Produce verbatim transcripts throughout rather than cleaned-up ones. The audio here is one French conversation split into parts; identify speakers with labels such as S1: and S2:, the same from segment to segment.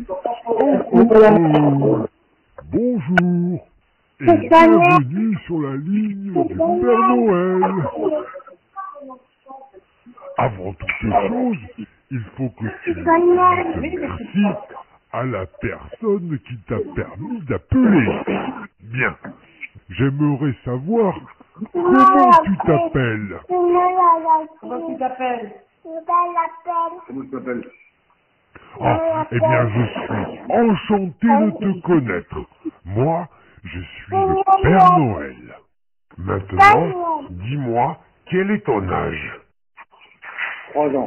S1: Oh, oh, oh. Bonjour et bienvenue sur la ligne du Père Noël. Avant toute chose, il faut que tu dises merci à la personne qui t'a permis d'appeler. Bien, j'aimerais savoir comment tu t'appelles.
S2: Comment tu t'appelles?
S3: Comment tu t'appelles?
S1: Ah, eh bien, je suis enchanté de te connaître. Moi, je suis le Père Noël. Maintenant, dis-moi, quel est ton âge?
S3: Trois ans.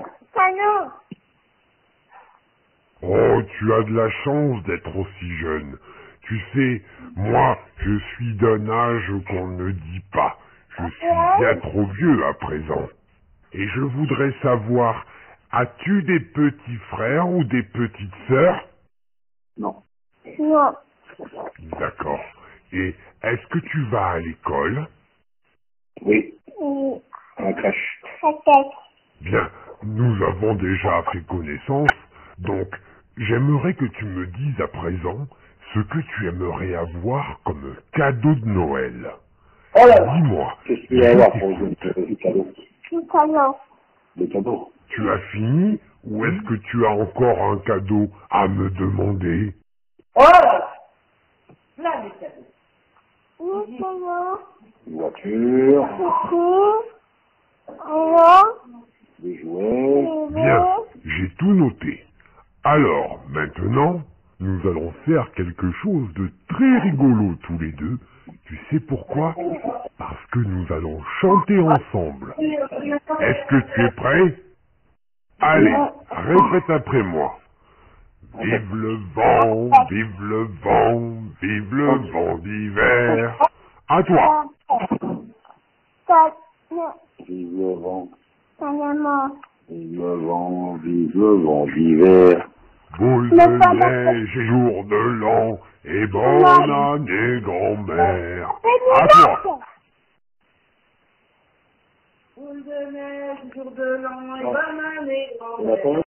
S1: Oh, tu as de la chance d'être aussi jeune. Tu sais, moi, je suis d'un âge qu'on ne dit pas. Je suis bien trop vieux à présent. Et je voudrais savoir, as-tu des petits frères ou des petites sœurs?
S3: Non.
S2: Non.
S1: D'accord. Et est-ce que tu vas à l'école?
S3: Oui.
S2: Oui.
S3: À la crèche.
S2: Peut-être.
S1: Bien, nous avons déjà fait connaissance, donc j'aimerais que tu me dises à présent ce que tu aimerais avoir comme cadeau de Noël.
S3: Oh là là.
S1: Dis-moi,
S3: Qu'est-ce que tu vas avoir pour
S1: je
S3: le
S1: t'écoute.
S3: le cadeau?
S2: Tout à l'heure.
S3: Le cadeau?
S1: Tu as fini ou est-ce que tu as encore un cadeau à me demander?
S2: Oh là là. Là, les cadeaux. Oui, cadeau.
S3: Une voiture.
S2: Alors,
S3: Des jouets.
S1: Bien, j'ai tout noté. Alors, maintenant, nous allons faire quelque chose de très rigolo tous les deux. Tu sais pourquoi? Parce que nous allons chanter ensemble. Est-ce que tu es prêt? Allez, répète après moi. Vive le vent, vive le vent, vive le vent d'hiver. À toi.
S3: Vive le vent.
S2: Maman.
S3: Vive le vent. Vive le vent d'hiver.
S1: Boule de neige et jour de l'an, et bonne année grand-mère. À toi.
S2: Boule de neige, jour de l'an et bonne année, grand-mère.